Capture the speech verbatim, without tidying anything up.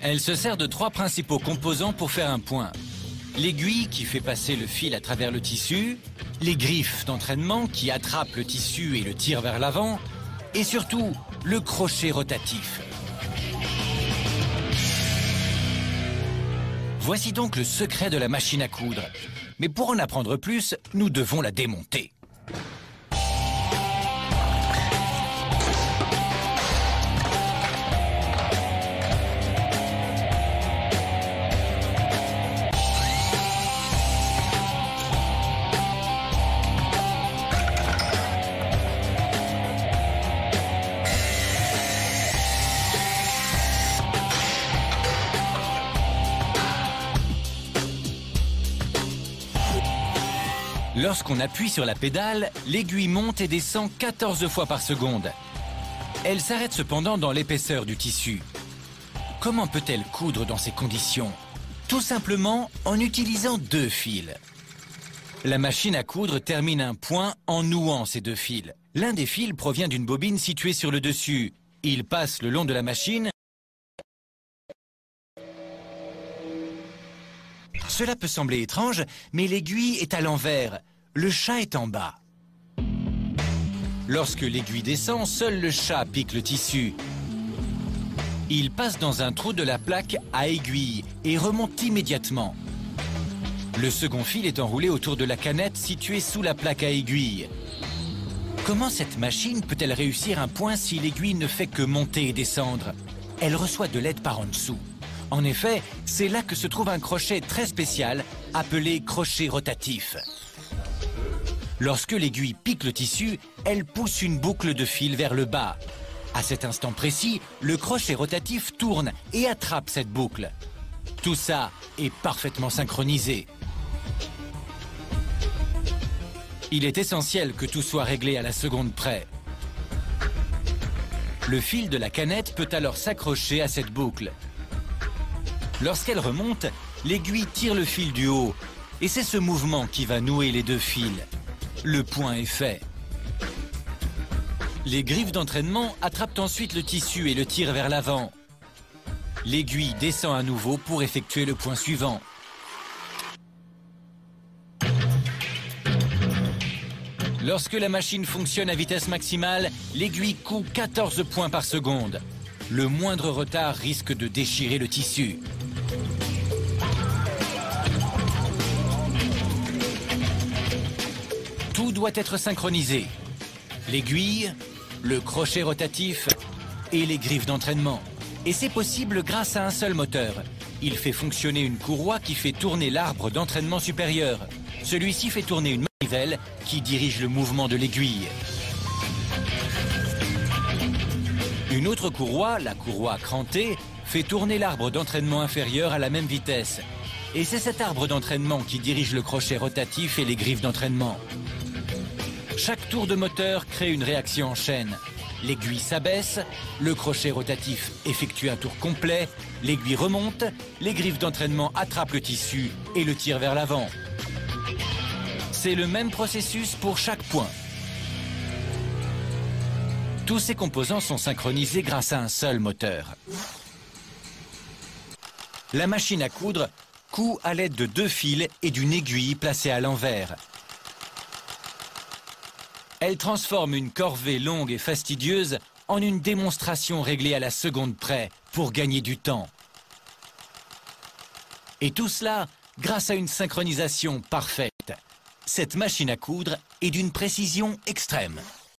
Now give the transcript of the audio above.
Elle se sert de trois principaux composants pour faire un point. L'aiguille qui fait passer le fil à travers le tissu, les griffes d'entraînement qui attrapent le tissu et le tirent vers l'avant, et surtout le crochet rotatif. Voici donc le secret de la machine à coudre. Mais pour en apprendre plus, nous devons la démonter. Lorsqu'on appuie sur la pédale, l'aiguille monte et descend quatorze fois par seconde. Elle s'arrête cependant dans l'épaisseur du tissu. Comment peut-elle coudre dans ces conditions? Tout simplement en utilisant deux fils. La machine à coudre termine un point en nouant ces deux fils. L'un des fils provient d'une bobine située sur le dessus. Il passe le long de la machine. Cela peut sembler étrange, mais l'aiguille est à l'envers. Le chat est en bas. Lorsque l'aiguille descend, seul le chat pique le tissu. Il passe dans un trou de la plaque à aiguille et remonte immédiatement. Le second fil est enroulé autour de la canette située sous la plaque à aiguille. Comment cette machine peut-elle réussir un point si l'aiguille ne fait que monter et descendre? Elle reçoit de l'aide par en dessous. En effet, c'est là que se trouve un crochet très spécial appelé crochet rotatif. Lorsque l'aiguille pique le tissu, elle pousse une boucle de fil vers le bas. À cet instant précis, le crochet rotatif tourne et attrape cette boucle. Tout ça est parfaitement synchronisé. Il est essentiel que tout soit réglé à la seconde près. Le fil de la canette peut alors s'accrocher à cette boucle. Lorsqu'elle remonte, l'aiguille tire le fil du haut. Et c'est ce mouvement qui va nouer les deux fils. Le point est fait. Les griffes d'entraînement attrapent ensuite le tissu et le tirent vers l'avant. L'aiguille descend à nouveau pour effectuer le point suivant. Lorsque la machine fonctionne à vitesse maximale, l'aiguille coud quatorze points par seconde. Le moindre retard risque de déchirer le tissu. Tout doit être synchronisé. L'aiguille, le crochet rotatif et les griffes d'entraînement. Et c'est possible grâce à un seul moteur. Il fait fonctionner une courroie qui fait tourner l'arbre d'entraînement supérieur. Celui-ci fait tourner une manivelle qui dirige le mouvement de l'aiguille. Une autre courroie, la courroie crantée, fait tourner l'arbre d'entraînement inférieur à la même vitesse. Et c'est cet arbre d'entraînement qui dirige le crochet rotatif et les griffes d'entraînement. Chaque tour de moteur crée une réaction en chaîne. L'aiguille s'abaisse, le crochet rotatif effectue un tour complet, l'aiguille remonte, les griffes d'entraînement attrapent le tissu et le tirent vers l'avant. C'est le même processus pour chaque point. Tous ces composants sont synchronisés grâce à un seul moteur. La machine à coudre coud à l'aide de deux fils et d'une aiguille placée à l'envers. Elle transforme une corvée longue et fastidieuse en une démonstration réglée à la seconde près pour gagner du temps. Et tout cela grâce à une synchronisation parfaite. Cette machine à coudre est d'une précision extrême.